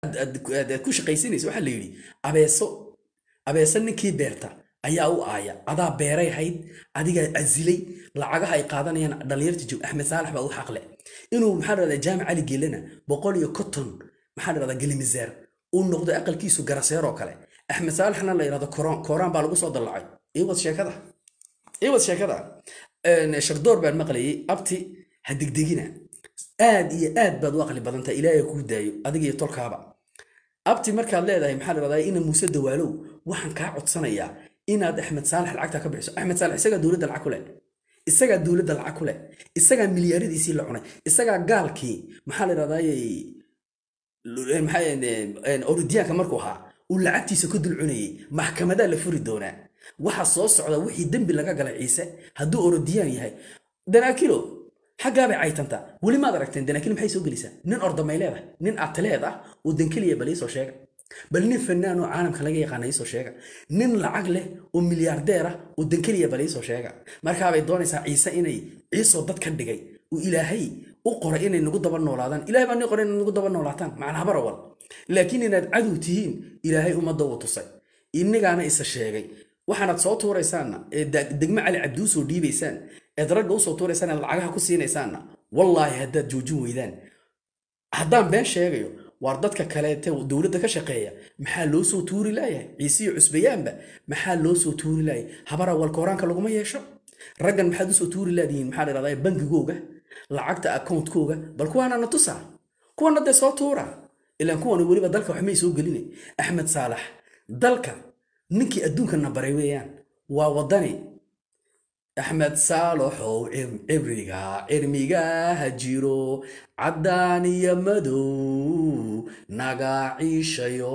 ku shaqaysanaysa waxa la yiri abeeso ninkii beerta ayaa u aaya adaa beeray hayd adiga azilay lacagaha ay qaadanayaan dhalinyarta joog Axmed Saalax baa u xaqle inuu maxaa raada jaamac Ali Geelana 150 maxaa raada Galimizeer uu noqdo aqalkiisu garaseer oo kale Axmed Saalaxna la yiraahdo kooraan baa lagu soo dalacay iwad sheekada shardoor baan maqlayay abti hadigdigina aad iyo aad baad u aqli badanta ilaahay ku daayo adiga iyo tolkaaba abti markaad leedahay maxaa la radaa in Muuse Dawaalow waxaan ka codsanayaa inaad Axmed Saalax lacagta ka bixiso Axmed Saalax isaga dawladda lacag ku leh isaga milyaaradiisii la cunay isaga gaalkii maxaa la radaa ordiyaanka markuu ahaa uu lacagtiisa ku dul cunayay maxkamada la furi doonaa waxa soo socda wixii dambi laga galay Ciise hadduu orodiyaan yahay danaakilo xaggaabay caytanta weli maad aragteen danaakil maxay soo gelaysaa nin ordamay leedahay nin atleed ah oo dankaliya bal soo sheega bal nin fanaan oo caalamka laga yaqaan soo sheega nin lacag leh oo milyaardeer ah oo dankaliya bal soo sheega marka bay doonaysaa Ciise inay Ciise dad ka dhigay oo Ilaahay u qoray inay nagu daba noolaadaan Ilaahay baa qoray inay nagu daba noolaataan macnaha barawal laakiin inaad cadow tihiin Ilaahay umada uu tusay inagaana isa sheegay waxaanad soo tuuraysaana degma cali cabduu soo dhiibaysaan ragga u soo tuuraysaan lacagaha ku siinaysaana wallaahi haddaad joojin weydaan haddaan been sheegayo waar dadka kaleete dowladda ka shaqeeya maxaa loo soo tuuri laayahay Ciise iyo Cusbayaanba maxaa loo soo tuuri laayay habara wal koraanka laguma yeesho raggan maxaad u soo tuuri laadiin maxaa la radaa bangigooga lacagta account-kooga bal kuwaana na tusa kuwana de soo tuura ilaa kuwana waliba dalka wax may soo gelinay Axmed Saalax dalka ninkii adduunka na baray weeyaan waa wadani Axmed Saalax oo cirmiga hajiro cadaan iyo madow naga ciishayo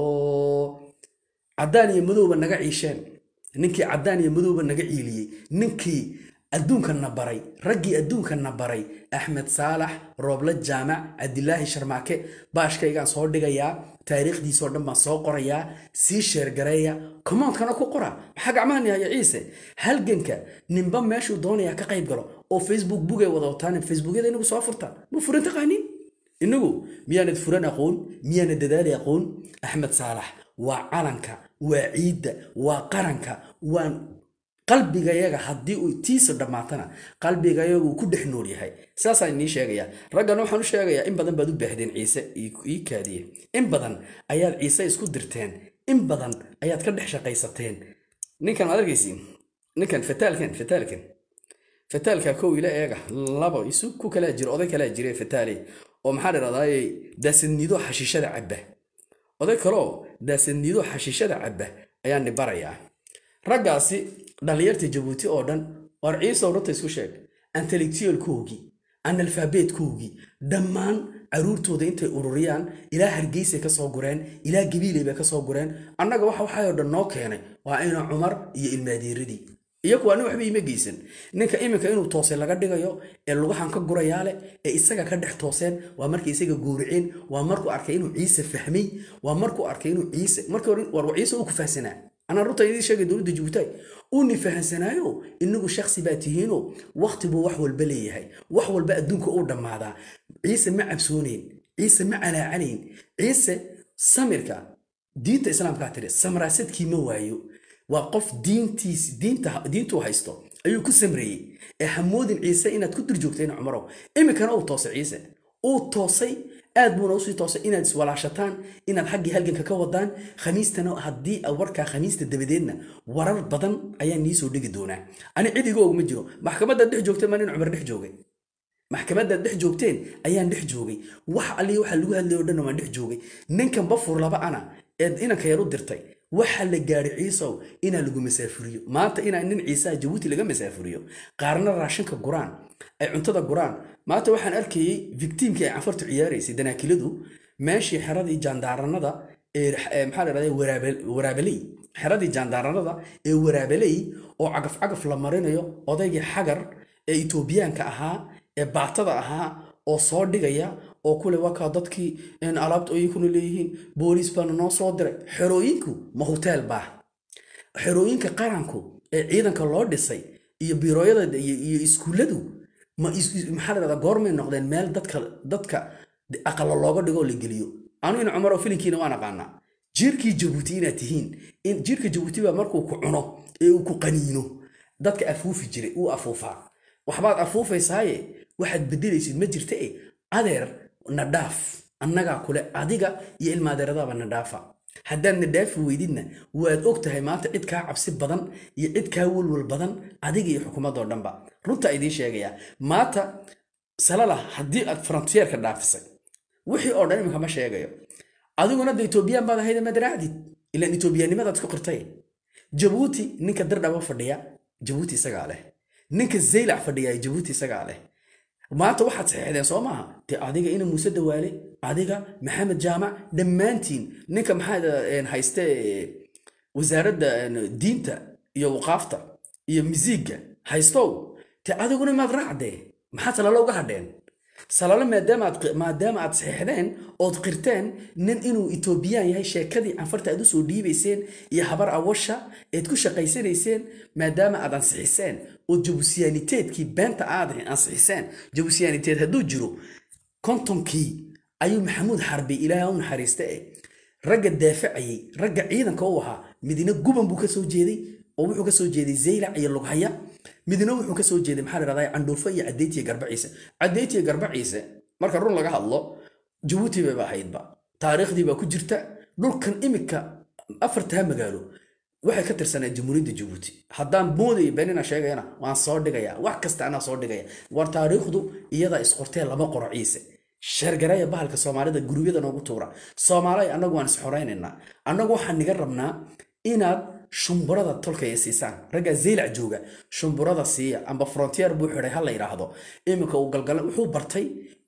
cadaan iyo madowba naga ciisheen ninkii cadaan iyo madowba naga ciiliyay ninkii adduunka na baray raggii adduunka na baray Axmed Saalax Roobla Jaamac Cabdilaahi Sharmaake baashkaygaan soo dhigayaa taariikhdiisa oo dhan baan soo qorayaa sii sheer gareeya comment-kana ku qora waxa gacmahan yahay Ciise halganka ninba meeshuu doonaya ka qayb galo oo Facebook bugay wada wataan Facebookyada inagu soo furtaan ma furan taqaanin inagu miyaanad furan aqoon miyaanad dadaali aqoon Axmed Saalax waa calanka waa ciidda waa qaranka waan qalbiga yaga haddii uu tiisa dhamaatana qalbiga yagu ku dhex nool yahay saasaan ni sheegaya raggan waxaan u sheegayaa in badan baad u baahdeen Ciise ii kaadiye in badan ayaad Ciise isku dirteen in badan ayaad ka dhex shaqaysateen ninkan aad argaysiin ninkan fataalka koo ila eega labo isu ku kala jiro oday kala jiray fataali oo maxaa la radaa daasnido xashiishada cabba oday kale daasnido xashiishada cabba ayaan ni barayaa raggaasi dhalinyarta Jabuuti oo dhan war Ciise runta isku sheeg intellectual koogi analphabet koogi dhammaan caruurtooda intay ururiyaan ilaa Hargeysa ka soo gureen ilaa Gabiiley ka soo gureen annaga waxa oo dhan noo keenay waa inuu Cumar iyo ilmaadiiradii iyagu aan waxba ima geysan ninka iminka inuu toosay laga dhigayo ee lugahan ka gurayaale ee isaga ka dhex tooseen waa markii isaga guuriceen waa markuu arkay inuu Ciise fahmay waa markuu arkay inuu Ciise markii hore war Ciise uu ku faahsanaa أنا رحت يدي شيء دولة جبوتاي وني فهم سنايو إنه شخص باتيهينو وقت بو وحول بليه هاي وحول بقى دونك أوردم هذا عيسى مع بسونين عيسى مع على عنين عيسى سمركا دين الإسلام كاتري سمراست كي موايو وقف دينتو هايستو أيو كسمري حمود عيسى إن تكتر جوكتين عمره إما كان أو توصي عيسى أو توصي aad buu noo sii toosay inaad iswalaashataan inaad xaqii halganka ka wadaan khamiistana haddii warka khamiista dabadeedna warar badan ayaa nii soo dhigi doonaa ani cidiga og ma jiro maxkamadda dhex joogtay maan in Cumar dhex joogay maxkamadda dhex joogteen ayaan dhex joogay wax ali waxa lagu hadlayo dhan ma dhex joogay ninkan bafur laba ana inanka yar u dirtay waxa la gaari Ciise ina lagu masaafuriyo maanta ina nin Ciise Jabuuti laga masaafuriyo qaarna raashinka guraan ay cuntada guraan maanta waxaan arkay victimka ay afartu ciyaaraysay danaakiladu meeshii xeradii jandaranada ee maxaa la raday waraabelay xeradii jandaranada ee waraabelay oo cagaf la marinayo odaygii xagar ee Itoobiyaanka ahaa ee baatada ahaa oo soo dhigaya oo kule waka dadkii in alaabta ay ku leeyihiin booliis baan noo soo diray xerooyinku ma hotel baa xerooyinka qaranku ee ciidanka loo dhisay iyo biirooyada iyo iskuuladu ma maxaa la radaa goormay noqdeen meel dadka aqal looga dhigo la geliyo anu in cumar oo filinkiina waan aqaanaa jiirkii jabuuti inaad tihiin in jiirka jabuuti baa markuu ku cuno ee uu ku qaniino dadka afuufi jiray uu afuufaa waxbaad afuufaysaaye waxaad bedelaysid ma jirta adeer nadhaaf annagaa kule adiga iyo ilmaadeeradaaba nadhaafa haddaan nadhaafi weydidna waad og tahay maanta cid kaa cabsi badan iyo cid kaa walwal badan adiga iyo xukuumadoo dhanba runta idiin sheegayaa maanta salala haddii aad frontierka dhaafisay wixii oo dhan imika ma sheegayo adiguna da etoobiyaan baad ahayd ma daraacdid ilaan etoobiyaannimadaad isku qirtay jabuuti ninka dardhaba fadhiya jabuuti isagaa leh ninka zaylac fadhiya jabuuti isagaa leh maanta waxaad saxiixdeen soo maaha dee adiga ina muuse dawaale adiga maxamed jaamac dhammaantiin ninka maxaad hayste wasaaradda diinta iyo waqaafta iyo misiigga haystow te adiguna maad raacdee maxaad salalo uga hadheen salalo maadaama aad saxiixdeen ood qirteen nin inuu etoobiyaan yahay sheekadii canfarta aad u soo dhiibayseen iyo habar awasha eed ku shaqaysanayseen maadaama aad ansixiseen oo jabusiyaaniteedkii beenta aad ansixiseen jabusiyaaniteed hadduu jiro kontonkii ayuu maxamuud xarbi ilaahay u naxariista ragga daafacayay ragga ciidanka u ahaa midina guban buu ka soo jeeday oo wuxuu ka soo jeeday zaylac iyo lughaya midna wuxuu ka soo jeeday maxaa la yiraahdaa candhuufo iyo cadeytiga garbaciise cadeytiga garbaciise marka run laga hadlo jabuuti bay ahaydba taariikhdii baa ku jirta dhulkan imika afarta magaalo waxay ka tirsanaa jamhuuriyadda jabuuti haddaan mooday beenina sheegayna waan soo dhigayaa wax kasta anaa soo dhigaya war taariikhdu iyada isqortee lama qoro ciise shargaraya bahalka soomaalida gurubyada noogu tuura soomaalay annagu waan isxoraynaynaa annagu waxaan niga rabnaa inaad shumburada tolkaya siisaan ragga zaylac jooga shumburada siiya amba frontier buu xiray ha la yiraahdo imika uu galgal wuxuu bartay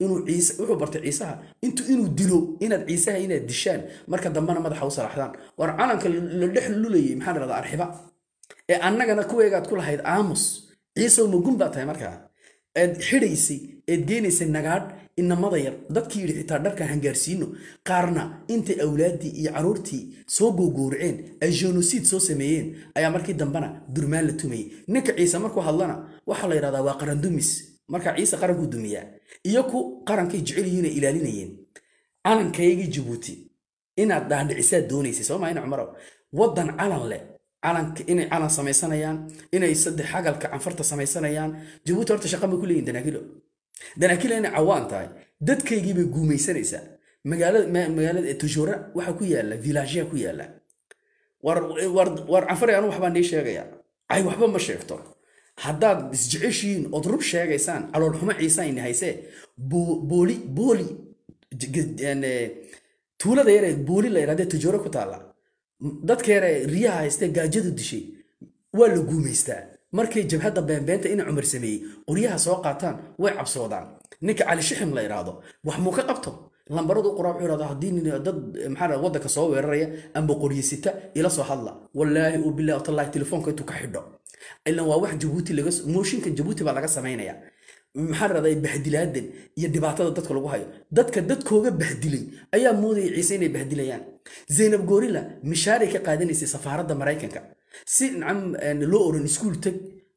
ciisaha inuu dilo inaad ciisaha inaad dishaan marka dambana madaxa u salaxdaan war calanka la dhex lulayay maxaa la yiraahdaa arxiba ee annagana kuweegaad ku lahayd aamus ciise uma gun baa tahay markaa aad xidhaysay eed geenaysay nagaadh inamada yar dadkii yidhi xitaa dharka hangaarsiino qaarna intay awlaaddii iyo caruurtii soo googowraceen ay genocide soo sameeyeen ayaa markii dambana durmaan la tumayay ninka ciise markuu hadlana waxaa la yidhahdaa waa qarandumis markaa ciise qarankuu dumiyaa iyo ku qarankay jecel yihiin ay ilaalinayeen calankaygii jabuuti inaad dhaadhicisaad doonaysay soo maa ina cumarow waddan calan leh calanka inay calan samaysanayaan inay saddex xagalka canfarta samaysanayaan jabuuti horta shaqa ma ku leeyihin danaakilo inay cawaan tahay dadkaygii bay guumaysanaysaa magaalada tujura waxa ku yaala villageya ku yaala war canfare anu waxbaa nii sheegaya ay waxba ma sheegto haddaad isjeceshihiin ood rub sheegaysaan caloolxumo ciisayni haysee booli tuulada yaree booli la yidhahdee tujura ku taalla dadka yare riyaha haystee gaajadu dishay waa la guumaystaa markay jabhadda beenbeenta ina cumar sameeyey qoryaha soo qaataan way cabsoodaan ninka cali shixim la yiraahdo wax muu ka qabto lambaradu qoraa wuxuu yiraahdaa haddii dad maxaa waddanka soo weeraraya amba qoryisita ila soo hadla wallaahi u bilaahi tallahi telefoonka intuu ka xidho ilan waa wax jabuuti mooshinka jabuuti baa laga samaynaya maxaa raday bahdilaadan iyo dhibaatada dadka lagu hayo dadka dadkooga bahdilay ayaa moodayay ciise inay bahdilayaan zaynab goorila mishaaray ka qaadanaysay safaaradda maraykanka si nacam loo oran iskuul tag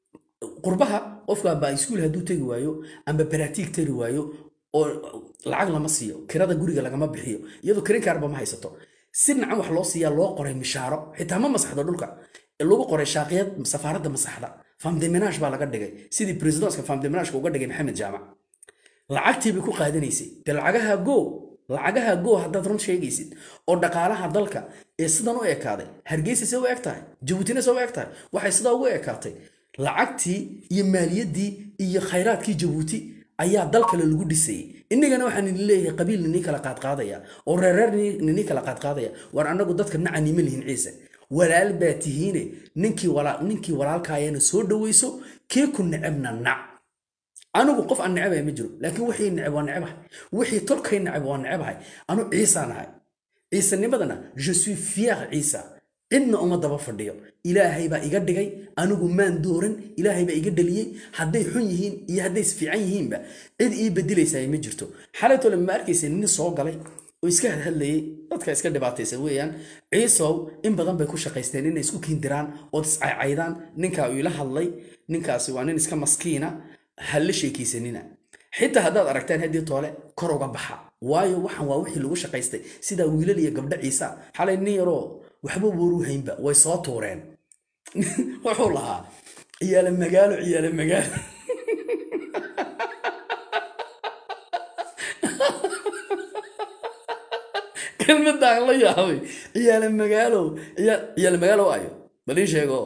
qurbaha qofka baa iskuul hadduu tagi waayo amba baraatiig tari waayo oo lacag lama siiyo kirada guriga lagama bixiyo iyadoo kirin kaarba ma haysato si nacam wax loo siiyaa loo qoray mishaaro xitaa ma masaxdo dhulka lagu qoray shaaqiyad safaaradda masaxda famdemenaash baa laga dhigay sidii presidentka famdemenaashka uga dhigay maxamed jaamac lacagtii bay ku qaadanaysay dee lacagaha go haddaad run sheegaysid oo dhaqaalaha dalka ee sidan u ekaaday hargeysa se u eg tahay jabuutina se u eg tahay waxay sidaa ugu ekaatay lacagtii iyo maaliyaddii iyo khayraadkii jabuuti ayaa dalkale lagu dhisayay innagana waxaan idin leeyahay qabiil ninii kala qaadqaadaya oo reereer ninii kala qaadqaadaya war annagu dadka nacanima lihin ciise walaal baa tihiine ninkii walaalkaayana soo dhawayso kee ku necebna nac anigu qof aan necebaya ma jiro laakiin wixii neceb waa necabahay wixii tolkay neceb waa necabahay anu ciisaan ahay ciisanimadana je suis fier ciisa cidna uma daba fadhiyo ilaahay baa iga dhigay anigu maan dooran ilaahay baa iga dhaliyey hadday xun yihiin iyo hadday isfiican yihiinba cid ii bedilaysaa ma jirto xalaytole ma arkaysa nin soo galay oo iska hadlayay dadka iska dhibaataysan weeyaan ciisow in badan bay ku shaqaysteen inay isku kiindiraan ood iscaycaydaan ninkaa uu ila hadlay ninkaasi waa nin iska maskiina halla sheekaysanina xitaa haddaad aragtaan haddii toole kor uga baxa waayo waxaan waa wixii lagu shaqaystay sida wiilal iyo gabdho ciisa xalay nin yaroo waxba waru haynba way soo tuureen wuxuu lahaa ciyaal magaalo كلمة الله يا هوي يا لما قالوا يا لما قالوا أيوه بليش يقول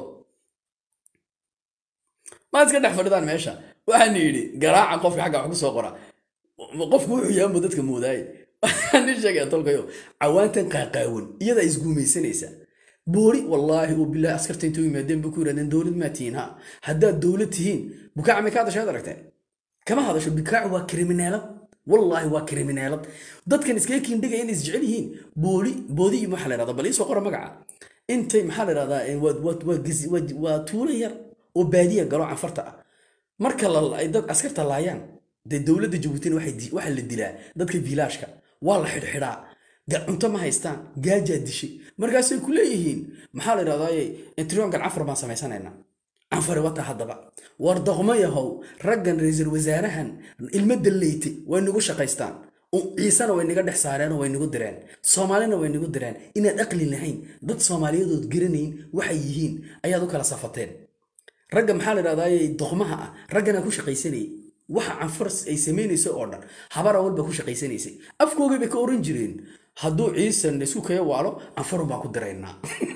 ما تقدر فردان ماشى وأنا يدي قراءة قف حاجة حق صغرى قف مو يا مدتك موداي أنا شجع طلق يو عوان تنقاقون يدا يسقومي سنيسة بوري والله وبالله أسكرتين توي مدين بكورة إن دولة ماتينها هدا دولة تهين بكاع مكاد شهادة ركتين كما هذا شو بكاع وكريمنالة والله وكريمنالة ضد كان سكيكين دقة إن إسجعليين بودي محل هذا بليس وقرا مقعة أنت محل هذا وتولير وبادية قالوا عن فرطة مركل الله ضد أسكرت اللايان دي الدولة دي جبوتين واحد للدلاء ضد كفيلاشكا والله حراء قال أنت ما هيستان قال جد شيء مركز كليهين محل هذا أنتريون قال عفر ما سمع سنة عفر وقت هذا بقى وردغمية هو رجن رئيس الوزراء المد الليتي وإنه وش قيستان وعيسان وإنه قد حصارين وإنه قدران صومالين وإنه قدران إن الأقل النهين ضد صوماليين ضد جرينين وحييين أيادوك على صفتين رجن محل هذا ضغمها رجن كوش قيسني وح عن فرس أي سميني سو أوردر حبر أول بكوش قيسني سي أفكوه بكورنجرين هدو عيسى نسوك يا والو عنفر ما قدرينا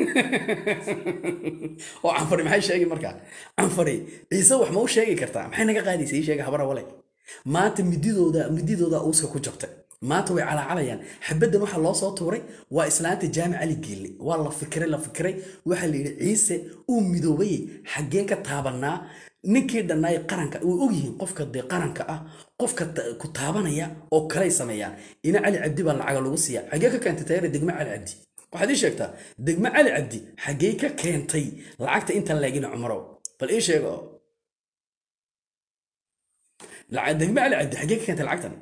وعنفر ما هي شيء مركا عنفري عيسى وح ما هو شيء كرتا ما حنا قاعد يسوي شيء حبر ولا ما مديدو دا اوسكا ku jabtay maanta way calaacalayaan xabadan waxa loo soo tuuray waa islaanta jaamica ali geeli waa la fikiray waxa la yiri ciise uu midoobay xageen ka taabanaa ninkii dhanay qaranka uu og yihiin qofka de qaranka ah qofka ku taabanaya oo kale sameeyaan ina ali abdi baa lacag lagu siiya xagee ka keentay tayar degma ali abdi waxaad ii sheegtaa degma ali abdi xagee ka keentay lacagta inta laagina cumaro bal ii sheego دقمة على عد حقيقة كانت العقدة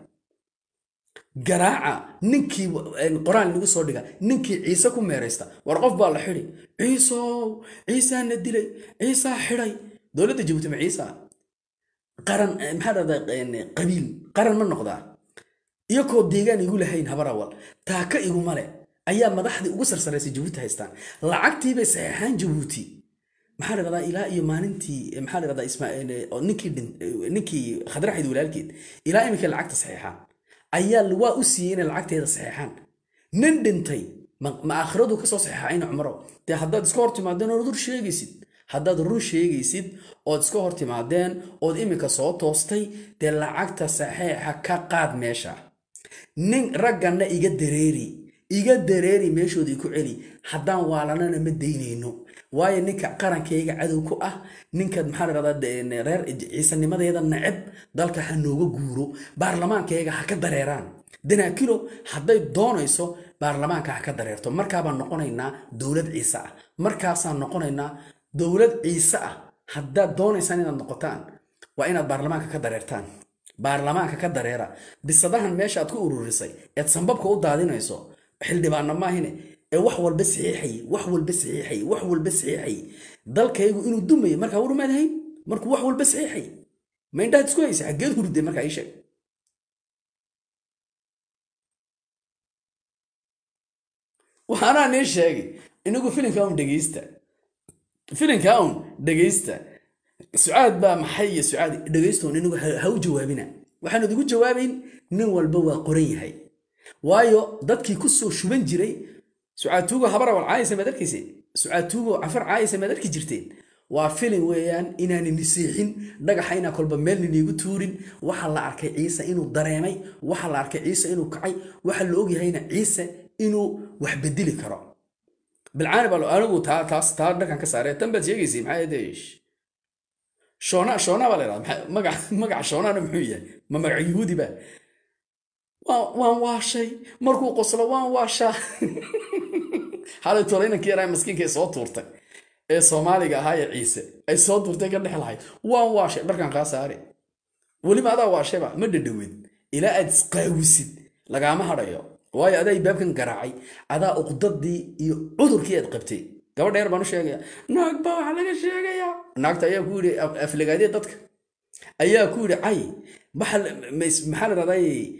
جراعة ننكي القرآن اللي قصور دقا ننكي عيسى كم ميريستا ورقف بالحري عيسى ندلي عيسى حري دولة جبت مع عيسى قرن محل يعني قبيل قرن من نقطة يكو ديجان يقول هين هبر أول تاكا يقول ماله أيام ما ضحدي وقصر سرسي جبوتها هستان لعقتي بسيحان جبوتي محل هذا إلى يمانتي محل هذا اسمه نكي خضر حيد ولا الكيد إلى يمكن العقد صحيحان أيال لواء أسيين العقد هذا صحيحان نندنتي ما أخرجوا كسر صحيحين عمره ده حداد سكورت معدن ودور شيء جيسيد حداد روش شيء جيسيد أو سكورت معدن أو إمك صوت توستي ده العقد صحيح كقاد ماشى نين رجعنا إيجاد دريري ماشوا ديكو علي حدان وعلنا نمدينينه waayo ninka qarankayga cadow ku ah ninka maxaa la radaa reer ciisanimadeeda nacib dalka ha nooga guuro baarlamaankayga ha ka dareeraan danaakilo hadday doonayso baarlamaanka ha ka dareerto markaa baan noqonaynaa dowlad ciise ah markaasaan noqonaynaa dowlad ciise ah haddaad doonaysaan inaad noqotaan waa inaad baarlamaanka ka dareertaan baarlamaanka ka dareera bisadahan meesha aad ku ururisay eed sanbabka u daadinayso xildhibaanna maahine wax walba saxiixay dalkaygu inuu dumay marka uu rumaadahay markuu wax walba saxiixay ma intaad isku haysa xageed hurday marka ay sheeg waxaana nee sheegay inagu filimka un dhageysta su'aad baa maxay su'aad dhageysto inagu ha u jawaabina waxaan ugu jawaabayn nin walba waa qoran yahay waayo dadkii ku soo shuban jiray سعاتوغو هبرا والعايسة ما دركيسين سعاتوغو عفر عايسة ما دركي جرتين وفيلم ويان إناني نسيحين دقحينا كل بميل نيغو تورين وحال لاركي عيسى إنو دريمي وحال لاركي عيسى إنو كعي وحال لوغي هينا عيسى إنو وحبدلي كرا بالعاني بالو أنو تاس دكان كساري تنبت يجيسي معايا ديش شونا بالي مقع شونا نمحوية ما مقع يهودي با وان واشي مركو قصلا وان واشا حالة تولينا كيرا مسكين كي صوت تورتك اي صوماليغا هاي عيسى اي صوت تورتك قد حلهاي وان واشي دركان قاساري ولي ما هذا واشي با مد دويد الى اد قاوسيد لغاما هرايو واي اday baabkan garaacay ada uqdadii iyo cudurkii aad qabtay gabadh dheer baan u sheegay naag baa waxa laga sheegaya naagta ayaa ku yiri afligaadii dadka ayaa ku yiri ay maxal raday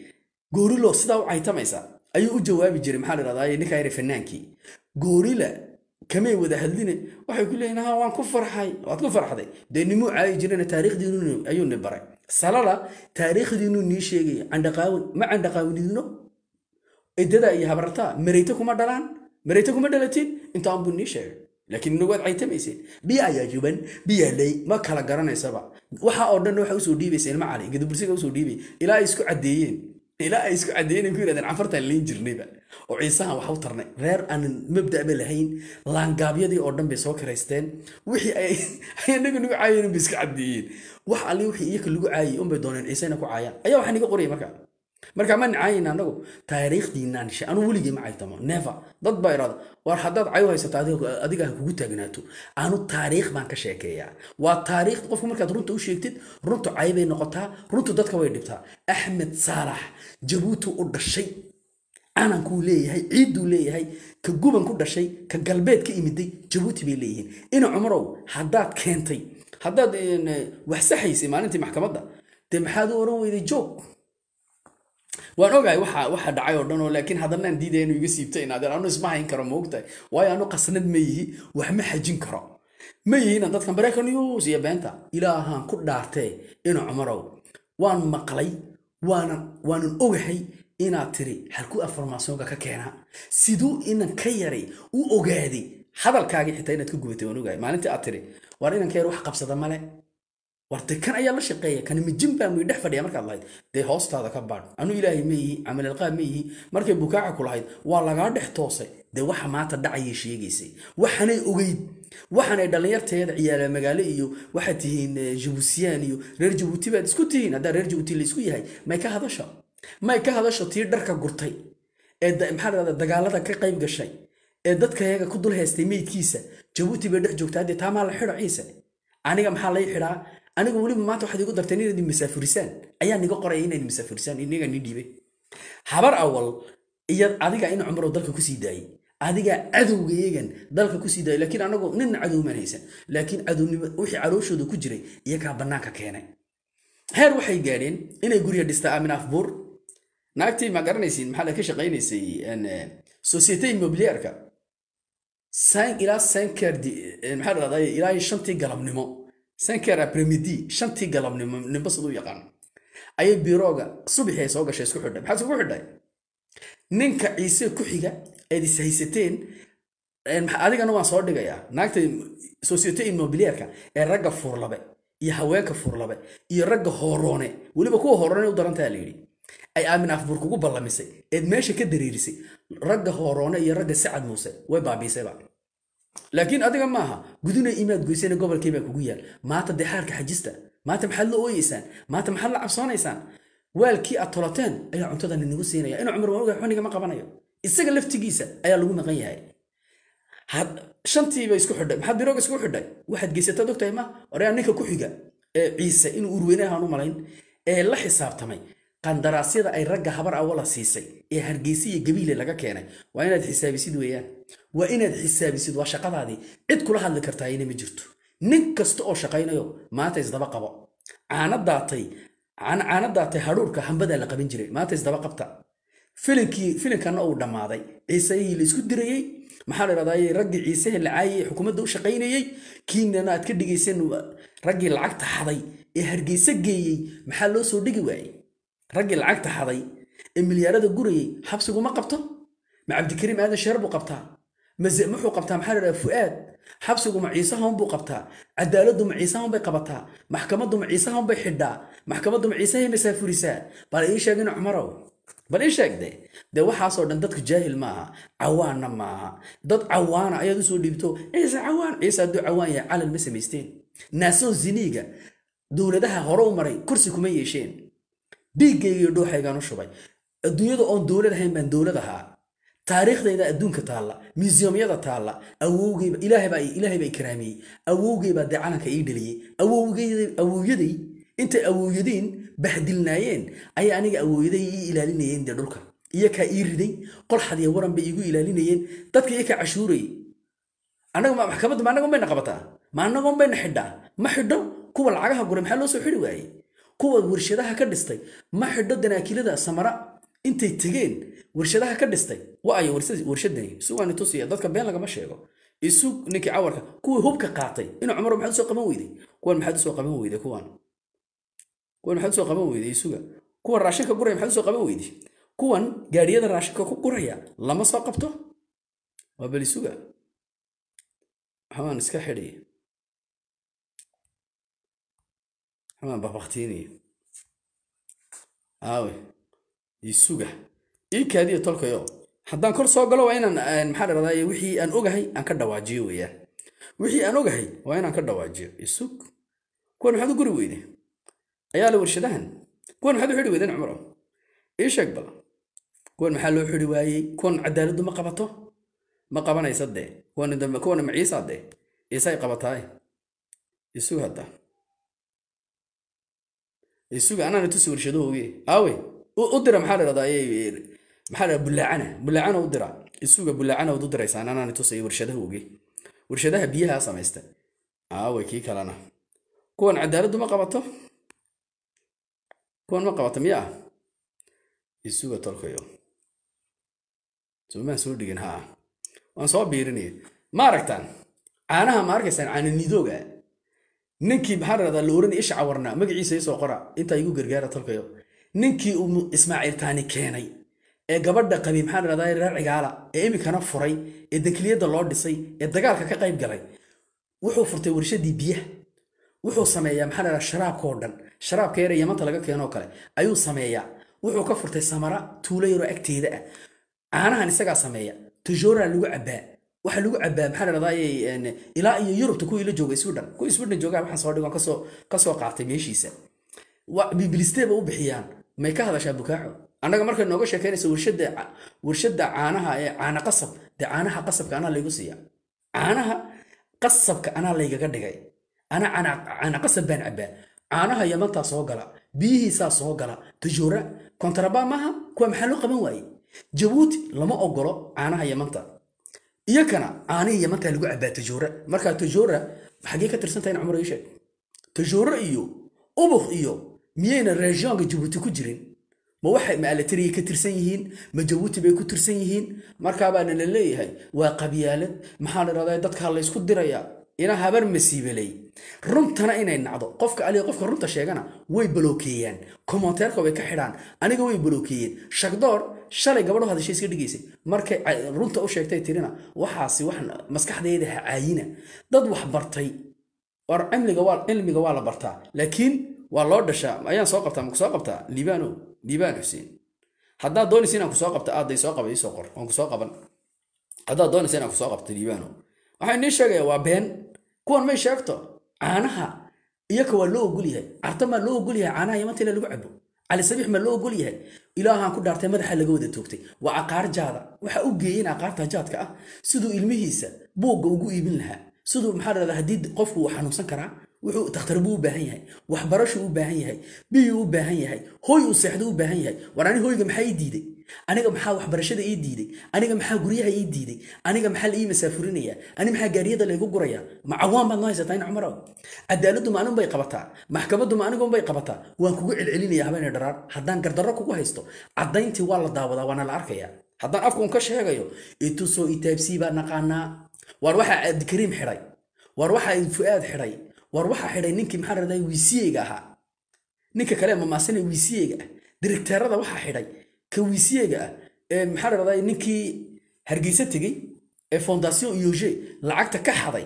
gorilo sidaa u caytamaysa ayuu u jawaabi jiray maxaa la yidhahdaa ninka yare fanaankii gorila kamay wada hadline waxay ku leeyihiin ha waan ku farxay waad ku farxday dee nimuu caayi jirana taariikhdiinu ayuu ni baray salala taariikhdiinu nii sheegay candaqaawin ma candaqaawinidno idada iyo habarta mareyta kuma dhalatiin intaan buu nii sheegay laakiin inagu waad caytamayseen biya ayaa juban biya ley ma kala garanaysaba waxa oo dhan waxa usoo dhiibaysa ilma cali gadabursiga usoo dhiibay ilaa ay isku caddeeyeen ku yidhahdeen cafartaan leyn jirnayba oo ciisahan wax u tarnay reer aan mabda'ba lahayn laangaabyadii oo dhan bay soo karaysteen wixii ay anagu nagu caayeen bay iska caddeeyeen wax alli wixii iyaka lagu caayay unbay dooneen ciisena ku caayaan ayaa waxaa niga qoraya marka ma nacayna anagu taariikhdiinaan shay anu weligay ma caytamo never dad baa iraada war haddaad cayo haysato adiga ha kugu taagnaato anu taariikh baan ka sheekeeyaa waa taariikh qofku markaad runta u sheegtid runtu cay bay noqotaa runtu dadka way dhibtaa axmed saalax jabuuti u dhashay canankuu leeyahay ciidduu leeyahay ka guban ku dhashay ka galbeed ka imiday jabuuti bay leeyihiin ina cumarow haddaad keentay haddaad wax saxaysay maalintii maxkamadda dee maxaad u oran weyday joog waan ogahay waxa dhacay oo dhan oo laakiin haddana aan diiday inuu iga siibto in adeer anu isma hayn karo moogtahay waayo anu qasnad ma yihi wax ma xajin karo ma yihiin dadkan breaking news iyo beenta ilaahaan ku dhaartee inuu cumarow waan maqlay waanan ogahay inaad tiri halku informationka ka keena siduu inan ka yaray u ogaaday hadalkaagii xitaa inaad ku gubatay waan ogahay maalintii aad tiri war inan ka yar wax qabsada male wartay kan ayaa la shaqeeya kan mijin baa muu dhex fadhiya markaad lahayd dee hoostaada ka baadh anu ilaahay ma yihi camal alqaab ma yihi markay bukaaca ku lahayd waa lagaa dhex toosay dee waxa maanta dhacayay sheegaysay waxanay ogeyd waxanay dhallinyarteeda ciyaala magaalo iyo waxaad tihiin jabuutiyaan iyo reer jabuuti baad isku tihiin haddaa reer jabuuti la isku yahay may ka hadasho tii dharka gurtay ee maxaa la dagaalada ka qayb gashay ee dadkayaga ku dul haystay meydkiisa jabuuti bay dhex joogtaa dee taamaa la xidho ciise aniga maxaa lay xidhaa anigu weliba maanta waxaad igu darteen inaad masaafurisaan ayaa niga qoraya inaad masaafurisaan inaga ni dhiibay habar awal iyo adiga in cumro dalka ku sii daayay adiga cadowgeegan dalka ku sii daayay laakiin anagu nin cadow ma haysan laakiin cadownimo wixii calooshooda ku jiray iyaga banaanka keenay heer waxay gaadheen inay guriga dhistaa aamin afbuur naagtii ma garanaysiin maxaa la ka shaqaynaysay société immobilière-ka ilaa 5 maxaa la dhahdaa ilaa 5 galabnimo 5 après-midi 5 galabnimo nimba sidoo yaqaan ayay biirooga subaxii ay soo gashay isku xidhay maxaa isku xidhay ninka ciise ku xiga ay haysateen adigana waan soo dhigayaa naagta société immobilière-ka ee ragga furlabe iyo haweenka furlabe iyo ragga horoone weliba kuwa horoone u darantaa la yidhi ay aamin afbuur kugu ballamisay eed meesha ka dareerisay ragga horoone iyo ragga sacad muuse way baabiisayba laakiin adiga maaha guduna imaad goysayna gobolkii baa kugu yaal maanta dee xaarka xajista maanta maxaad la ooyeysaan maanta maxaad la cabsoonaysaan waalkii aad tolateen ayaa cuntadan inagu siinaya inuu cumar waan ogahay xuniga ma qabanayo isaga laftigiisa ayaa lagu maqan yahay shantiiba isku xidhay maxaad birooga isku xidhay waxaad geysataa ogtahay ma oraa ninka ku xiga ee ciise inuu urweynahan u malayn ee la xisaabtamay qandaraasyada ay ragga habar awala siisay ee hargeysa iyo gabiile laga keenay waa inaad xisaabisid weeyaan waa inaad xisaabisid waa shaqadaadii cid kula hadli kartaa inay ma jirto nin kasta oo shaqaynayo maanta isdaba qabo caana daatay hadhuurka hambadaa la qaban jiray maanta isdaba qabta filinkanna uu dhammaaday ciisehii la isku dirayey maxaa la yidhahdaa raggii ciisehe la caayay xukuumadda u shaqaynayey kiinana aad ka dhigayseen raggii lacagta xaday ee hargeysa geeyey maxaa loo soo dhigi waayey raggii lacagta xaday ee milyaarada gurayey xabsiguma qabto ma cabdikariim aadan sheer buu qabtaa muxuu qabtaa maxaa la yidhahdaa fu'aad xabsiguma ciisahan buu qabtaa cadaaladuma ciisahan bay qabataa maxkamaduma ciisahan bay xidhaa maxkamaduma ciisahay masaafurisaa bal ii sheeg in cumarow bal ii sheeg dee waxaasoo dhan dadku jaahil maaha cawaanna maaha dad cawaana ayaad usoo dhiibto ciise cawaan ciise hadduu cawaan yahay calal ma samaysteen naasoo ziniiga dowladaha hore u maray kursi kuma yeesheen dhiiggayga iyo dhooxaygaan u shubay adduunyada oon dowlad ahayn baan dowlad ahaa taariikhdayda adduunka taalla museumyada taalla awowgeyba ilaahay baa ikraamiyey awowgeybaa dee calanka ii dhaliyey awowyaday intay awowyadiin bahdilnaayeen ayay aniga awowyaday ii ilaalinayeen dee dhulka iyo kaa ii riday qolxad iyo waran bay iigu ilaalinayeen dadka iyo kaa cashuurayay annaga maxkamadda ma annaga bayna qabataa ma annagoon bayna xidhaa ma xidho kuwa lacagaha guray maxaa loo soo xidhi waayey kuwa warshadaha ka dhistay ma xidho danaakilada samara intay tageen warshadaha ka dhistay waa ay warshadani suuqani tusiya dadka been lagama sheego isu ninkii cawarka kuwa hubka qaatay inuu Cumar maxaad soo qaban weyday kuwan maxaad soo qaban weyday kuwan maxaad soo qaban weyday isuga kuwa raashinka guray maxaad soo qaban weyday kuwan gaariyada raashinka ku guraya lama soo qabto waa bal isuga waxaan iska xidhay waxaan babaqtiinay aawe isuga kaadiyo tolkayo haddaan kor soo galo waa inaan maxaa dhahdaa wixii aan ogahay aan ka dhawaajiyo weeyaan wixii aan ogahay waa inaan ka dhawaajiyo isug kuwan maxaad u guri weyday ayaa la warshadahan kuwan maxaad u xidhi weydeen Cumar ii sheeg bal kuwan maxaa loo xidhi waayey kuwan cadaaladdu ma qabato ma qabanaysa dee kuwan maciisa dee isay qabataay isug hadda isuga anaan tusi warshadooge aawe u dira maxaa dhahdaa maxaa bulaacana u dira isuga bulaacana u diraysaa anaan tusay warshadaha biyaha sameystay aawe kii kalena kuwan cadaaladdu ma qabato kuwan ma qabato miyaa isuga tolkayo soo soo dhigin haa waan soo biirinay ma aragtaan caanaha ma arkaysaan caana nidooga ninkii maxaa dhahdaa la oran isha cawarna magaciisa soo qora inta igu gargaara tolkayo ninkii uu Ismaaciil Taani keenay ee gabadha qabi maxaa dhahdaa raacigaala ee imikana furay ee dankliyada loo dhisay ee dagaalka ka qayb galay wuxuu furtay warshadii biyaha wuxuu sameeyaa maxaa dhahdaa sharaabka oo dhan sharaabka yar Yamanta laga keeno kale ayuu sameeyaa wuxuu ka furtay Samara tuulo yar oo agteeda ah caanahan isaga sameeya tujora lagu cabaa waxa lagu cabaa maxaa dhahdaa ilaa iyo Yurubta ku ila jooga Sweden jooga waxaan soo dhigan ka soo qaatay meeshiisa bibilisteeba u bixiyaan may ka hadashaa bukaaco annaga markay nooga sheekeynayso warshada caanaha ee caana qasab caanaha qasabka ana laygu siiya caanaha qasabka ana laygaga dhigay ana caana qasab baan cabaa caanaha Yamanta soo gala biyihiisa soo gala tujura kontraba maaha kuwa maxaa loo qaban waayey Jabuuti lama ogolo caanaha Yamanta iyakana caanihi Yamanta lagu cabaa tujura marka tujura xagee ka tirsantahay Cumar iyo sheeg tujura iyo ubux iyo miyayna regionka Jabuuti ku jirin ma waxay maalatiri ka tirsan yihiin ma Jabuuti bay ku tirsan yihiin marka baan la leeyahay waa qabyaalad maxaa la radaa dadka la isku diraya ina habar masiibelay runtana inay nacdo qofka runta sheegana way blokeeyaan commentaire-ka way ka xidhaan aniga way blokeeyeen shaqdoor shalay gabadho hadashay iska dhigaysay markay runta u sheegtay tirina waxaasi wax maskaxdeeda caayina dad wax bartay war cilmiga waa la bartaa laakiin waa loo dhashaa ayaan soo qabtaa ma soo qabtaa liibaan Xuseen haddaa doonaysa inaan ku soo qabto aaday soo qabay soo qor aan ku soo qaban haddaa doonaysa inaan ku soo qabto liibaan waxaan nii sheegay waa been kuwan may sheegto caanaha iyaka waa loo ogol yahay artama loo ogol yahay caanaha Yamanta lagu cabo cali sabiix ma loo ogol yahay ilaahan ku dhaartay madaxa laga wada toogtay waa aqaar jaada waxa uu geeyay aqaarta jaadka ah sidoo ilmihiisa buuga ugu iibin lahaa sidoo maxaa dhahdaa hadii qofku uu xanuunsan karaa wuxuu takhtar buu u baahan yahay waxbarasho u baahan yahay biyo u baahan yahay hooy u seexdo u baahan yahay warani hooyga maxay diiday aniga maxaa waxbarashada ii diiday aniga maxaa guriyaha ii diiday aniga maxaa la ii masaafurinaya aniga maxaa gaariyada la igu guraya ma cawaan baad noo haysataa in Cumar cadaaladdu ma anigu bay qabataa maxkamaddu ma anigu bay qabataa waan kugu celcelinaya habeen dharaar haddaan gardarro kugu haysto cadayntii waa la daawadaa waana la arkaya haddaan afkuun ka sheegayo intuu soo itaabsii baa naqaanaa war waxa Abdikariim xiray war waxa Fuaad xiray war waxa xiray ninkii maxaa raday wiisiyeyga ahaa ninka kale ma maasina wiisiyeyga directeerada waxa xiray ka wiisiyeyga maxaa raday ninkii Hargeysa tagay ee fondation UG lacagta ka xaday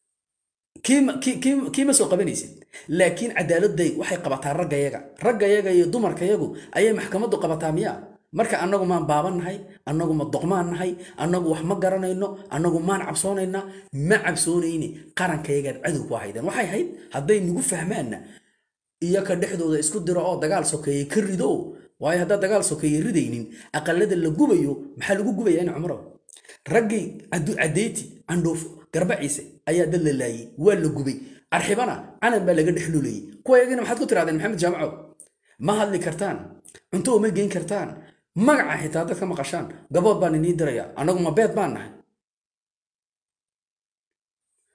kiima soo qabanaysid laakiin cadaaladday waxay qabataa raggayaga iyo dumarkayagu ayay maxkamaddu qabataa miyaa marka anagu maan baabannahay anagu ma doqmaan nahay anagu wax ma garanayno anagu maan cabsoonayna ma cabsoonayni qarankayaga cadow ku haydan waxay hayd haday nagu fahmaana iyaka dhexdooda isku diro oo dagaal sokeeyay ka rido waayo hadda dagaal sokeeyay ridaynin aqalada la gubayo maxaa lagu gubayaa in Cumar raggi cadeyti andoof garbaciise ayaa dad la laayay waa la gubay arxibana calan baa laga dhexlulayay kuwayagina maxaad ku tiraadeen Maxamed Jaamaco ma hadli kartaan cunto ma geyn kartaan magaca xitaa dadka maqashaan gabood baan inii diraya anagu ma beed baan nahay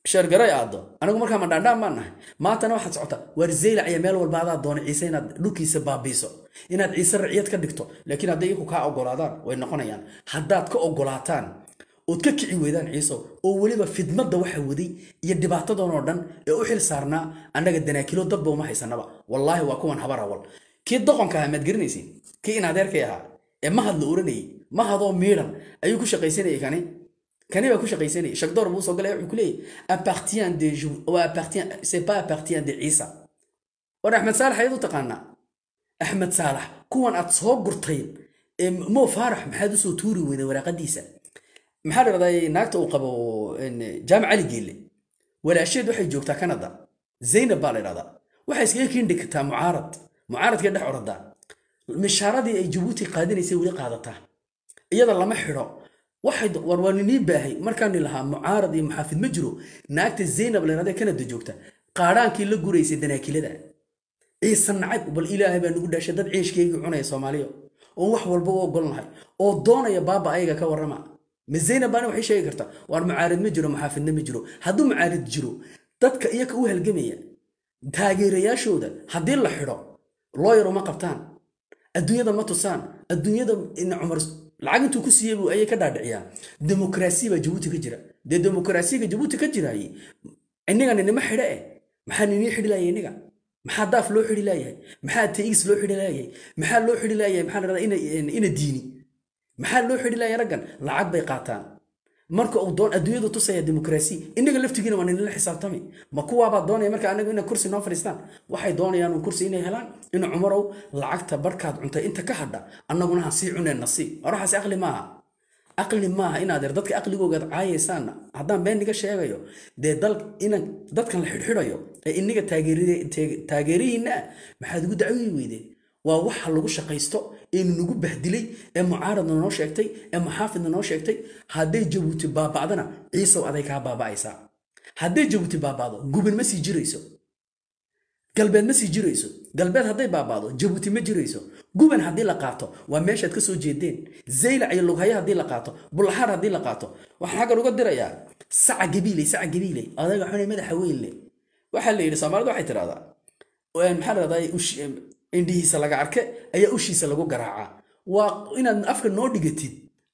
shargaray aado anagu markaa ma dhaandhaan baan nahay maantana waxaad socotaa waar zeylac iyo meel walba adaa doona ciise inaad dhulkiisa baabiiso inaad ciise raciyad ka dhigto laakiin hadday iyagu kaa ogolaadaan way noqonayaan haddaad ka ogolaataan ood ka kici weydaan ciiso oo weliba fidmadda waxa waday iyo dhibaatadan oo dhan ee u xil saarnaa annaga danaakilo dadba uma haysanaba wallaahi waa kuwan habar awal kii doqonka ahaa maad garanaysiin kii in adeerkay ahaa ee mahad la oranayay mahadoo miidhan ayuu ku shaqaysanayay kani baa ku shaqaysanayay shagdoor buu soo galay wuxuu ku leeyahay appartient de ou appartient c'est pas appartient de ciisa war axmed saalax ayadu taqaanaa axmed saalax kuwan aad soo gurtay moo faarax maxaad u soo tuuri weyday waraaqadiisa maxaa la raday naagta uu qabo jaamac ali geelle walaasheed waxay joogtaa Canada Zainab baa la yiraahdaa waxay iskaga kiindhigtaa mucaaradka dhex oradaa mishaaradii ay Djibouti qaadinaysay wali qaadataa iyada lama xiro waxay warwaanini baahay markaan lahaa mucaarad iyo muxaafid ma jiro naagta Zainab la yiraahdaa Canada joogta qaaraankii la gureysay danaakilada ciise nacayb bal ilaahay baa nagu dhaashay dad ciishkeega cunaya Soomaaliya oo wax walba u ogolnahay oo doonaya baaba ayaga ka warrama مزينة بانو وحي شيء كرتا وار معارض مجرو محافظ نمجرو هادو معارض جرو دادك إياك أوها القمية تاقيريا شودا هادي الله حرا لايرو ما قبتان الدنيا دا ما تصان الدنيا دا إن عمر العقل تو كسيبو أي كدا دعيا ديمقراسية جيبوتي كجرا دي ديمقراسية جيبوتي كجرا هي إنيغا نما حرا محا نيني حري لاي إنيغا محا داف لو حري لاي محا تيكس لو حري لاي محا لو حري لاي محا نرى إنا ديني maxaa loo xidhi lahayaa raggan lacag bay qaataan marka uu doon adduunyadu tusaya dimuqraasi inaga laftigiina waa in la xisaabtami ma kuwa baa doonaya marka anagu in kursi noo fariistaan waxay doonayaan in kursi inay helaan in Umarow lacagta barkaad cuntay inta ka hadha annaguna ha sii cuneen nasiib oraxaas aqli maaha inaad dadka aqligooda caayaysan haddaan been niga sheegayo de dadkan la xidhiidhayo ee inaga taageeriina maxaad ugu dacwii weydeen waa waxa lagu shaqaysto in nagu bahdilay ee mucaaradna noo sheegtay ee muxaafidna noo sheegtay haday Djibouti baabacdana ciiso aday ka baabacaysa haday Djibouti baabacdo gubin ma sii jirayso galbeed ma sii jirayso galbeed haday baabacdo Djibouti ma jirayso guban hadii la qaato waa meeshaad ka soo jeedeen Zeylac iyo Lughaya hadii la qaato Bulxar hadii la qaato waxa xaga uga dirayaa saca gabiilay adaga xunay madaxa weyn leh waxa la yiri Soomaalidu waxay tiraahdaa maxaa la raday indihiisa laga arkay ayaa ushiisa lagu garaaca waa inaad afka noo dhigatid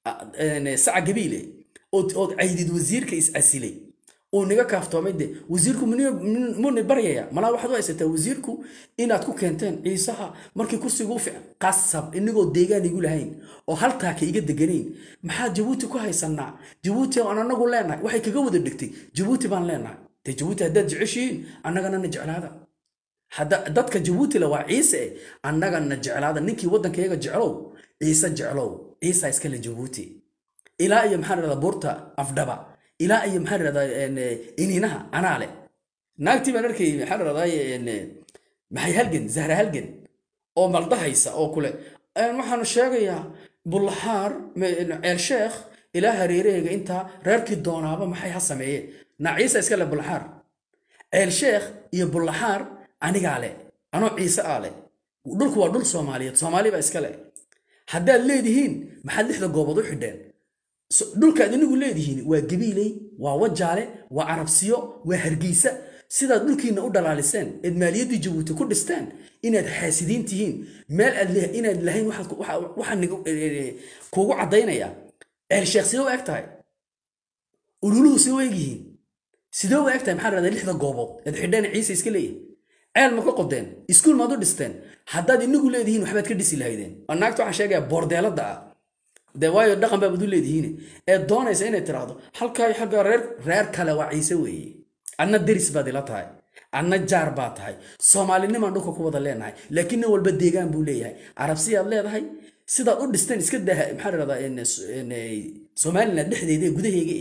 saca gabiile oo caydid wasiirka is asilay oo niga kaaftoomay wasiirku mun baryaya mala waxaad u haysataa wasiirku inaad ku keenteen ciisaha markii kursiga u fiican qasab inagoo deegaan igu lahayn oo haltaa ka iga deganeyn maxaa Djibouti ku haysanaa Djibouti oo anagu leenahay waxay kaga wada dhigtay Djibouti baan leenahay Djibouti haddaad jeceshiin annagana na jeclaada هذا دتك جيبوتي لو عيسى أننا نجعل هذا نكى ودن كيجا جعلو عيسى جعلو عيسى إسكال جيبوتي إلى أي محل هذا بورتا أفدبا إلى أي محل هذا إنها أنا عليه ناكتي بنركي محل هذا إن محي هلجن زهر هلجن أو مرضى عيسى أو كله ما حنو شاقيا بالحار الشيخ إلى هريرة أنت رارك الدونا ما حي حسميه نعيسى إسكال بالحار الشيخ يبالحار aniga ale ano ciise ale dhulku waa dhul Soomaaliyeed ba iska leh haddaad leedihiin maxaad lixda goobood u xidheen dhulka idinku leedihiin waa gabiilay waa wajaale waa arabsiyo waa hargeysa sidaad dhulkiina u dhalaaliseen maaliyadii Djibouti ku dhisteen inaad xaasidiin tihiin meel inaad lahayn waxaan kuugu cadaynaya sheekh sidoo egtahay ululuhu sidoo egyihiin sidoo egtahay maxaa raday lixda goobood ee xidheen ciise iska leeyahay عيل ما كقدين إسكول ما دو دستن حداد إنه قلة دهين وحبات كدسي لهيدين أنا كتوع شيء بورديلا دا دوايو دقن بابدو لي دهين الدون إسئين اعتراضه حلقة حاجة رير كلا وعيسوي أنا درس بدلات هاي أنا جاربات هاي سومالي نما نوكو كوبا لين هاي لكنه والبديجان بولي هاي عربسية الله هاي سيدا قول دستن إسكت ده محرر هذا إن سومالي ندحدي ده جده يجي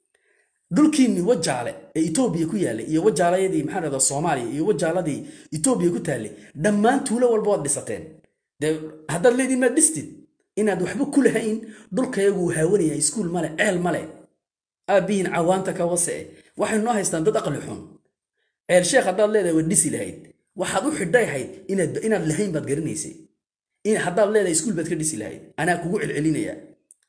دولكيني وجاله إثيوبيا كياله يوجاله يدي محرر الصومالي يوجاله دي إثيوبيا كتالي دمان تولا والبعض دستين ده هذا اللي دي ما دستين إن هذا حبوا كل هين دول كيجوا هاوني يسكول ماله عيل ماله أبين عوانتك وسع واحد نوع يستندد أقلحهم الشيخ هذا اللي ده ودسي لهيد واحد روح الداي هيد إن الهين بتقرنيسي إن هذا اللي ده يسكول بتقرنيسي لهيد أنا كوع العلينية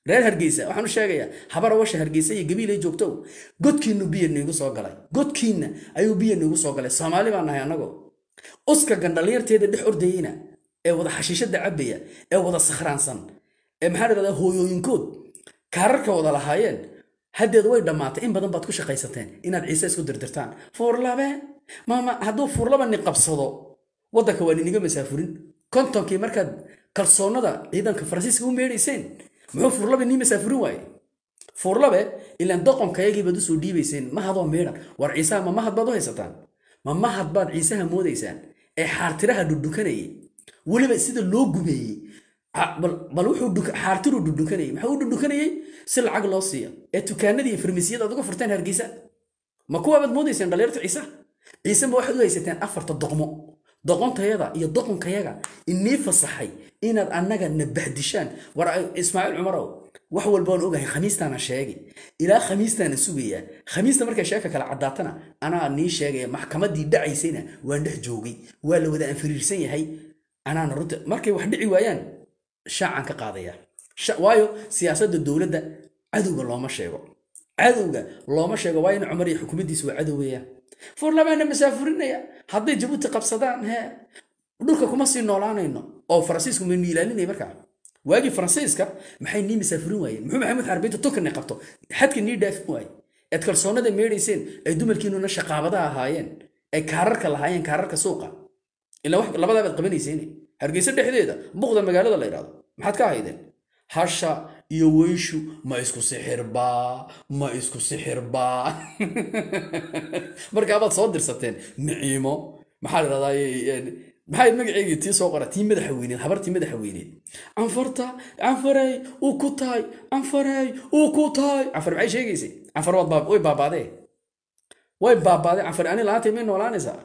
reer hargeysa waxaan u sheegayaa habar washa hargeysa iyo gabiil ay joogto godkiinu biyo niigu soo galay godkiina ayuu biyo niigu soo galay Soomaali baan nahay anagu uska gandhaliyarteeda dhex ordayina ee wada xashiishada cabaya ee wada sakhraansan ee maxaa la hooyooyinkood kaararka wada lahaayeen haddeed way dhamaatay in badan baad ku shaqaysateen inaad ciise isku dirdirtaan fuurlabe mama hadduu fuurlaba ni qabsado waddanka waa niniga masaafurin kontonkii markaad kalsoonada ciidanka Faransiiska u meereyseen muxuu fuurlaba ni masaafurin waaye fuurlabe ilaan doqonkayagii baad u soo dhiibayseen ma hadoo meeran war ciise ma mahad baad u haysataan ma mahad baad ciisaha moodaysaan ee xaartiraha dhudhukanayay weliba sida loo gumeeyey bal wuxuu xaartiru dhudhukanayay maxaa u dhudhukanayay si lacag loo siiyo ee dukaanadii iyo farmasiyada aad uga furteen hargeysa ma kuwa baad moodayseen dhalinyarta ciise ma waxaad u haysateen afarta doqmo doqontayada iyo doqonkayaga inii fasaxay inaad annaga nabahdishaan war Ismaaciil Cumarow wax walba aan ogahay khamiistaana sheegay ilaa khamiistaana sugaya khamiista markay sheeka kala cadaatana anaa nii sheegay maxkamadii dhacaysayna waan dhex joogay waa la wada anfiriirsan yahay anaan runta markay wax dhici waayaan shaacan ka qaadaya waayo siyaasadda dawladda cadowga looma sheego waayo Cumar iyo xukuumaddiisu waa cadowaya fuurlabaana masaafurinaya hadday Jabuuti qabsadaan dhulka kuma sii noolaanayno oo Faransiisku ma ilaalinay markaa waagi Faransiiska maxay nii masaafurin waayeen muxuu Maxamed Xarbiinta tukan qabto xadka nii dhaafin waayay ee kalsoonada meereyseen ay dumarkiinuna shaqaabada ahaayeen ay kaararka lahaayeen kaararka suuqa ilaa wax labadaba qabanayeen hargeysa dhexdeeda buqda magaalada la yiraahdo maxaad ka haydeen hasha iyo weyshu ma isku sixirba markaa baad soo dirsateen Naciimo maxaa la yiraahdaa maxay magaceeyay tii soo qoray tii madaxweyneed habartii madaxweyneed anfaray uu ku taay anfar maxay sheegaysay anfar way baabaadee anfar ani laantay ma noolaanaysaa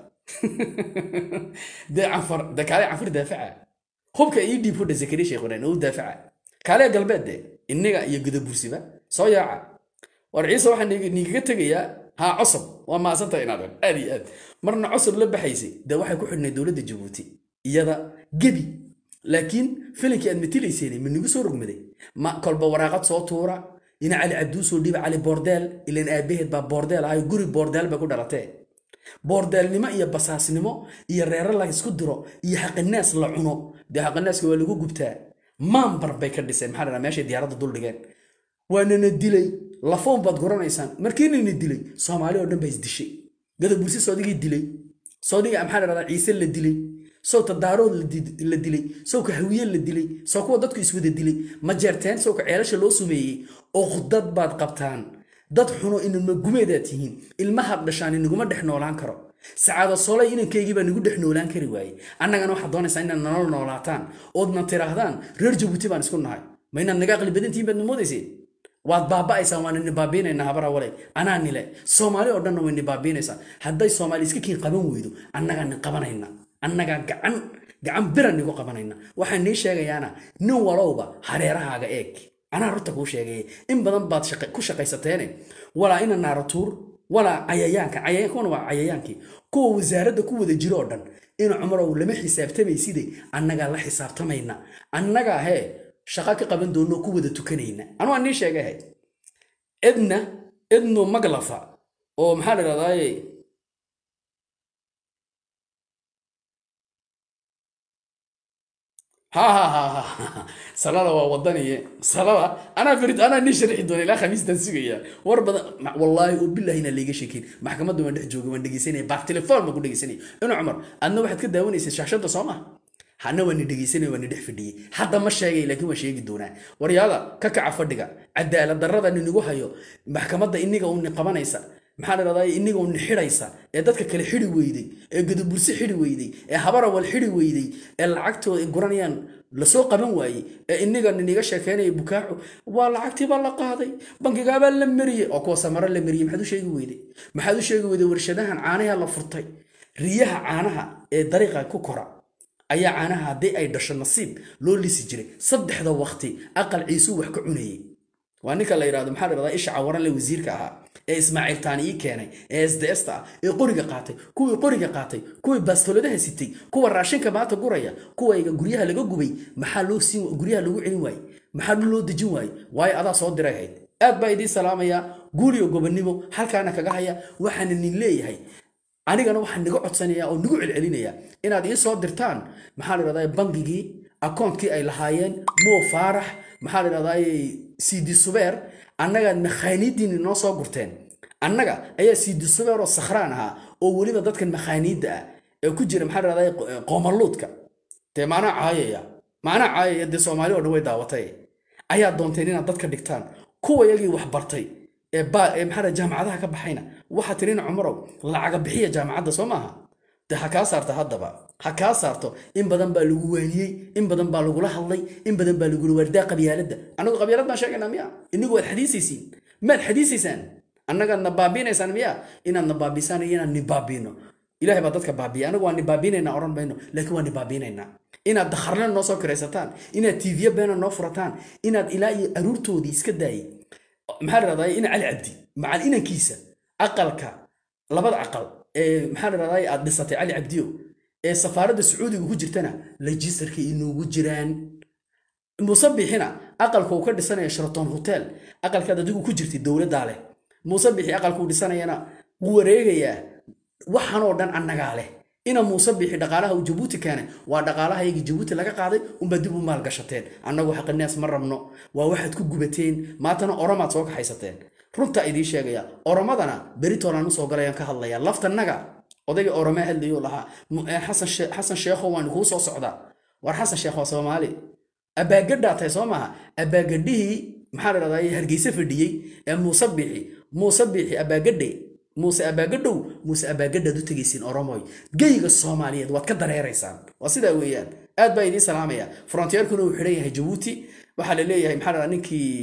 ده عنفر ده كالي عنفر دافعة هم كأيدي بفور ده زكريا شيخنا إنه دافعة كالي قلبه ده إنك يجد بورسيبه صياعة ورئيس واحد نيجي تجيا ها عصب وما صنت ينادون أدي مرنا عصب لب حيسي ده واحد يكون من دولة جيبوتي يدا جبي لكن فيلك أدمتلي سيني من نيجي صورك مدي ما قلب وراقات صوتورة هنا علي عبدوس وديب علي بوردال اللي نأبيه بوردال هاي جوري بوردال بقول درته boordeelnimo iyo basaasnimo iyo reerar la isku diro iyo xaqinaas la cuno de xaqinaaska waa lagu gubtaa maambar bay ka dhiseen maxaa la meesha diyaaradda dul dhigeen waana dilay lafoon baad goranaysaan markiina dilay Soomaali oo dhan bay isdishay gada bulsi Soodigii dilay Soodiga maxaa la radaa Ciise la dilay soo tadaarood la dilay soo ka hawiye la dilay soo kuwa dadku iswada dilay ma jeerteen soo ka ceelasha loo sumeeyay oo khudad baad qabtaan dad xuno in ma gumeedaatihiin ilmaha dhashaan inaguma dhex noolaan karo saacada solay inankaygi baa nagu dhex noolaan kari waayay annagana waxa doonaysaa inaan nolol noolaataan oodna tiraahdaan reer Jabuuti baan isku nahay ma inaan naga aqli badantiin baad moodayseen waad baaba'aysaa waan in baabiinayna habara wale anaa nile Soomaali oo dhan way in baabiinaysaa hadday Soomaali iska kiin qaban weydo annaga nin qabanayna annaga gacan biran nigu qabanayna waxaan nii sheegayaana nin walowba hareerahaaga eeg أنا رتك وشيء إن بدن بعد كل شيء قيستانه ولا إن النارتور ولا عيانك كونه عيانك كو وزارة كو ذا جيرودن إن عمره لما حساب تبي سيدي أنا قال حساب تمينا أنا قال هاي شقاق قبل دونه كو ذا تكنينا أنا أني شيء هاي ابنه مقلفة أو محل رضاي ها صلاة ووضنية صلاة أنا فريد أنا نشرح دوني لا خميس تنسيقية وربنا والله وبالله هنا اللي جشكين محكمة دوما نحجوج من دقيسيني بعد تلفون ما كل دقيسيني إنه عمر أنا واحد كده وني شاشة تصامة حنا وني دقيسيني وني دح في دي حتى مش شيء لكن مش شيء دونا ورياضة كعب فردقة عدالة الدرجة إنه نجوها يو محكمة ده إني قوم نقبنا يسا محل رضاي إني قوم نحريسا يدتك كل حلو ويدي قد برسي حلو ويدي حبرة والحلو ويدي العكتو الجرانيان لسوق من واي إني قال إني قش كان يبكاعه والعكتي بالله قاضي بنك قابل لمريه أو كوسا مرة لمريه ما حدو شيء ويدي ما حدو شيء ويدي ورشدها عانها الله فرطي ريها عانها طريقة كوكرة أي عانها دي أي دش النصيب لو اللي سجري صدح ذا وقتي أقل عيسو وحكعنيه وأنك الله يراد محل رضا إيش عورا لوزير كها ismaaciil taani ii keenay sds-ta qoriga qaatay kuwii baastoladaha sitay kuwa raashinka maanta guraya kuwayga guryaha laga gubay maxaa loo siin guryaha lagu celin waayey maxaa loo dejin waayey waayo adaa soo diray hayd aad baa idiin salaamaya guuliyo gobonnimo halkaana kaga haya waxaana nin leeyahay anigana waxaan niga codsanayaa oo nigu celcelinaya inaad ii soo dirtaan maxaa la yidhahdaa bangigii akoonkii ay lahaayeen moo faarax maxaa la yidhahdaa cd subeer annaga makhaaniidiin noo soo gurteen annaga ayaa cd subeer oo sakhraan ahaa oo weliba dadkan makhaaniidda ah ee ku jira maxaa la yidhahdaa qoomaluudka dee maanaa caayaya dee soomaali oo dhan way daawatay ayaa doonteen inaad dadka dhigtaan kuwa yagii wax bartay maxaa jaamacadaha ka baxayna waxa tirina cumarow lacaga bixiya jaamacadda soo maaha de ha kaa saarta haddaba ha kaa saarto in badan baa lagu waaniyey in badan baa lagula hadlay in badan baa lagula waardaa qabyaaladda annagu qabyaalad baan sheegaynaa miya inagu waad xadiisaysiin maad xadiisaysaan annagaad na baabiinaysaan miya inaad na baabisaan iyo inaad nibaabiino ilaahay baa dadka baabiya anagu waa nibaabiinaynaa odhan mayno laakiin waa nibaabiinaynaa inaad dakharle noo soo kiraysataan inaad tiiviya beena noo furataan inaad ilaa iyo aruurtoodii iska daayay maxaa la yidhahdaa in cali cabdi macal inankiisa aqalka labada aqal maxaa la yidhahdaa aad dhisatay cali cabdiyo safaaradda sacuudiga ku jirtana legistarka inuugu jiraan muuse bixina aqalka uu ka dhisanaya sheraton hotel aqalkaad adigu ku jirtay dowladdaa leh muuse bixi aqalka uu dhisanayana wuu wareegayaa waxaan oo dhan annagaa leh ina muuse bixi dhaqaalaha uu jabuuti keenay waa dhaqaalahaygii jabuuti laga qaaday unba dib u maalgashateen annagu xaqinaas ma rabno waa waxaad ku gubateen maantana oromaad soo kaxaysateen runtaa idiin sheegaya oromadana beritoonaan usoo galayaan ka hadlaya laftanaga odayga oromee hadlayoo lahaa xasan sheekho waan kuu soo socdaa war xasan sheekh waa soomaali abaagadhaa tahay soo maaha abaagadhihii maxaa la yidhahdaa hargeysa fadhiyey ee muuse bixi abaagadhe muuse abaagadhow muuse abaagadhaad u tegaysiin oromoy geyga soomaaliyeed waad ka dareeraysaan waa sidaa weeyaan aad baa idiin salaamaya frontierkuna uu xidhan yahay jabuuti waxaa la leeyahay maxaa la ninkii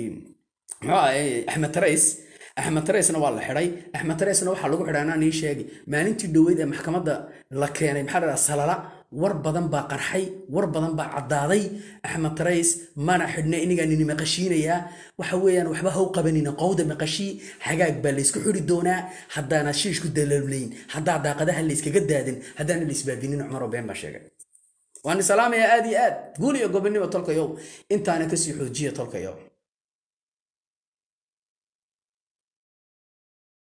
axmed taraysna waa la xidhay axmed taraysna waxaa lagu xidhay anaan ii sheegi maalintii dhoweyd ee maxkamadda la keenay maxaa la salala war badan baa qarxay war badan baa caddaaday axmed tarays mana xidhna inigaa nini maqashiinayaa waxa weeyaan waxba ha u qabanina qowda maqashii xagaag baa laysku xidhi doonaa haddaana shiishku dalablayn haddaa daaqadaha layskaga daadin haddaana laysbaabinin cumaroo been baa sheegay waan salaamayaa aad iyo aad guul iyo gobonnimo tolkayow intaana kasii xoojiya tolkayow